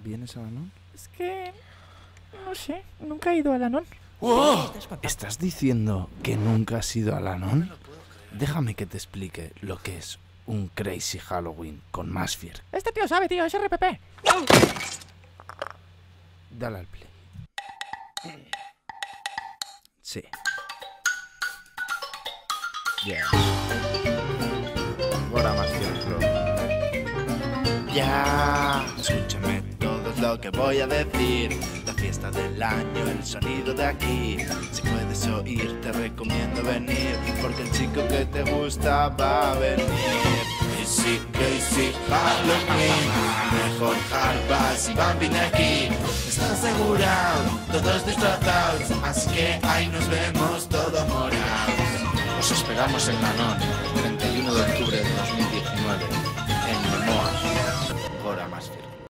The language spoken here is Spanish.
¿Vienes a Alanón? Es que... no sé, nunca he ido a Alanón. ¡Oh! ¿Estás diciendo que nunca has ido a Alanón? Déjame que te explique lo que es un Crazy Halloween con Masfier. Este tío sabe, tío, es RPP. Dale al play. Sí. Ya. Ahora Masfier Pro. Ya, escúchame todo es lo que voy a decir. La fiesta del año, el sonido de aquí. Si puedes oír, te recomiendo venir, porque el chico que te gusta va a venir. Crazy Halloween, mejor Hardbass y Bambin aquí. Está asegurado, todos disfrazados, así que ahí nos vemos todos morados. Os esperamos en Alanón, 31 de octubre de 2019, en Memoa. Ahora más firme.